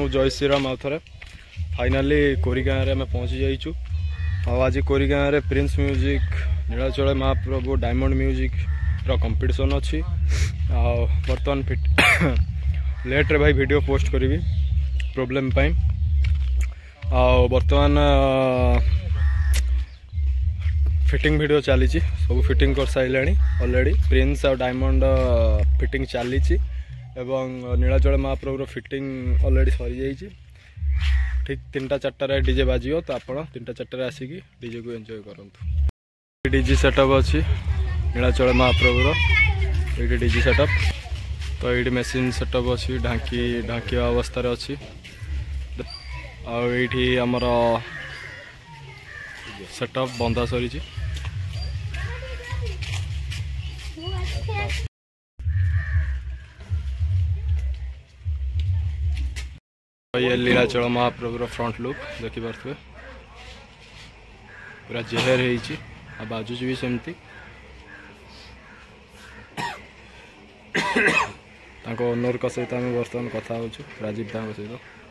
जय श्रीराम आउ थे फाइनाली कोरिगाँ आम पहुँची जाइचु। आज कोरिगाँ रे प्रिंस म्यूजिक नीला चोले महाप्रभु डायमंड म्यूजिक कंपटीशन अच्छी। बर्तमान लेट रे भाई वीडियो पोस्ट करी प्रोब्लेम पाई। बर्तमान फिटिंग वीडियो चली सब फिटिंग कर सारे ऑलरेडी प्रिंस और डायमंड फिटिंग चली नीला चोले महाप्रभुर फिटिंग ऑलरेडी सरी जाइए। ठीक 3टा 4टार डीजे बाजियो तो आप 3टा 4टार आसिक डीजे को एंजॉय करूँ। डीजे सेटअप अच्छी नीला चोले महाप्रभुर ये डीजे सेटअप तो ये मेसीन सेटअप अच्छी ढांकी अवस्था अच्छी। आठी आमर सेटअप बंधा सरी। ये लीला चोले महाप्रभुर फ्रंट लुक देखी पारे पूरा जेहर हो बाजुच भी सेमती। ओनर सहित आम बर्तमान कथा हो राजीव दास सहित।